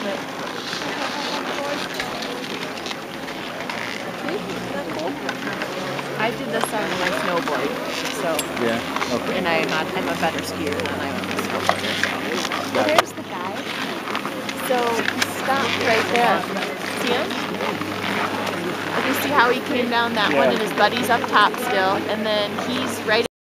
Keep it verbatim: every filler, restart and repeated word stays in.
it. See? Isn't that cool? I did this on my snowboard, so. Yeah. Okay. And I'm not, I'm a better skier than I am a snowboarder. So. Well, there's the guy. So he stopped right there. See him? But you see how he came down that one and his buddy's up top still, and then he's right